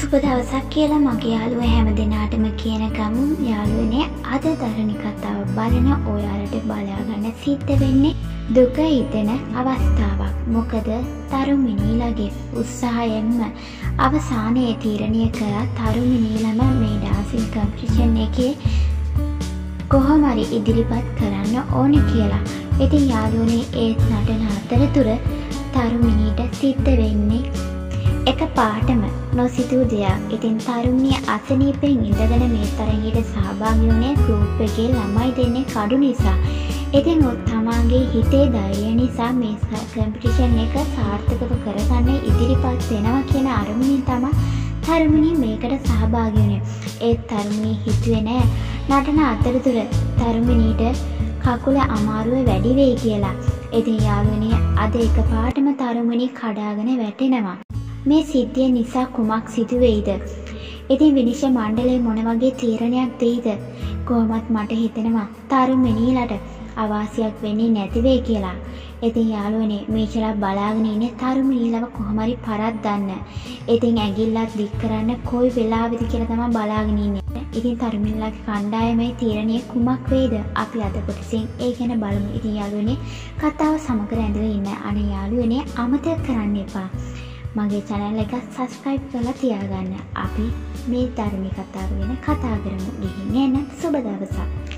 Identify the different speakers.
Speaker 1: සුබ දවසක් කියලා මගේ යාළුවෝ හැම දිනාටම කියන ගමන් යාළුවනේ අද දරණි කතාව බලන ඔයාලට බලා ගන්න සිද්ධ වෙන්නේ දුක හිතෙන අවස්ථාවක්. මොකද තරුමිනීලගේ උත්සාහයෙන්ම අවසානයේ තීරණය කළා තරුමිනීලම මේ ඩාන්සින් කම්පිටිෂන් එකේ කොහොම හරි ඉදිරිපත් කරන්න ඕනේ කියලා. ඉතින් යාළුවනේ ඒ නටන අතරතුර තරුමිනීට සිද්ධ වෙන්නේ එක පාටම නොසිතූ දෙයක්. ඉතින් තරුණිය අසනීපෙන් ඉඳගෙන මේ තරඟයට සහභාගී වුණේ ගෲප් එකේ ළමයි දෙන්නේ කඩු නිසා. ඉතින් තමාගේ හිතේ ධෛර්යය නිසා මේ කම්පිටිෂන් එක සාර්ථකව කරගන්න ඉදිරිපත් වෙනවා කියන අරමුණින් තමයි තරුණිය මේකට සහභාගී වුණේ. ඒ තරුණිය හිතුවේ නෑ නටන අතරතුර තරුණියට කකුල අමාරුව වැඩි වෙයි කියලා. ඉතින් යාළුවනේ අද එකපාරටම තරුණිය කඩාගෙන වැටෙනවා. මේ සිද්ධිය නිසා කුමක් සිදුවේද? ඉතින් විනිශ්චය මණ්ඩලය මොන වගේ තීරණයක් දෙයිද? කොහොමත් මට හිතෙනවා තරුමිනීලට අවාසියක් වෙන්නේ නැති වෙයි කියලා. ඉතින් යාළුවනේ මේචලා බලාගෙන ඉන්නේ තරුමිනීලව කොහොම හරි පරද්දන්න. ඉතින් ඇඟිල්ලක් දික් කරන්න කොයි වෙලාවෙද කියලා තමයි බලාගෙන ඉන්නේ. ඉතින් තරුමිනීලගේ කණ්ඩායමේ තීරණය කුමක් වෙයිද? අපි අද කොටසින් ඒ ගැන බලමු. ඉතින් යාළුවනේ කතාව සමග රැඳලා ඉන්න අනේ යාළුවනේ අමතක කරන්න එපා. මගේ channel එක subscribe කරලා තියාගන්න. අපි මේ ධර්ම කතාව ගැන කතා කරමු. ගිහින් එන්න සුබ දවසක්.